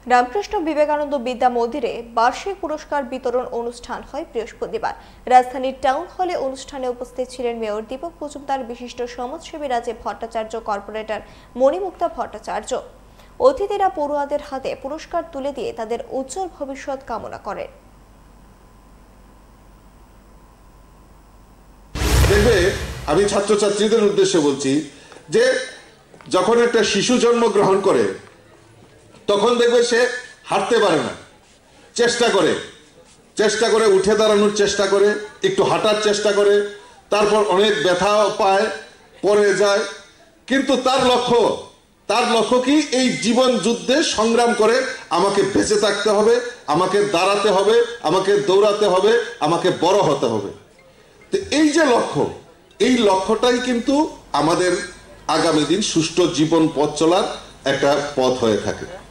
রামকৃষ্ণ বিবেকানন্দ বিদ্যা মন্দিরে বার্ষিক পুরস্কার বিতরণ অনুষ্ঠান হয় বৃহস্পতিবার। রাজধানীর টাউন হলে অনুষ্ঠানে উপস্থিত ছিলেন মেয়র দীপক মজুমদার, বিশিষ্ট সমাজসেবী রাজীব ভট্টাচার্য, কর্পোরেটর মণিমুক্তা ভট্টাচার্য। অতিথিরা পড়ুয়াদের হাতে পুরস্কার তুলে দিয়ে তাদের উজ্জ্বল ভবিষ্যৎ কামনা করেন। দেখবে, আমি ছাত্রছাত্রীদের উদ্দেশ্যে বলছি যে যখন একটা শিশু জন্মগ্রহণ করে তখন দেখবে সে হাঁটতে পারে না, চেষ্টা করে উঠে দাঁড়ানোর চেষ্টা করে, একটু হাঁটার চেষ্টা করে, তারপর অনেক ব্যথা পায়, পড়ে যায়, কিন্তু তার লক্ষ্য কি? এই জীবন যুদ্ধে সংগ্রাম করে আমাকে বেঁচে থাকতে হবে, আমাকে দাঁড়াতে হবে, আমাকে দৌড়াতে হবে, আমাকে বড় হতে হবে। তো এই যে লক্ষ্য, এই লক্ষ্যটাই কিন্তু আমাদের আগামী দিন সুষ্ঠু জীবন পথ চলার একটা পথ হয়ে থাকে।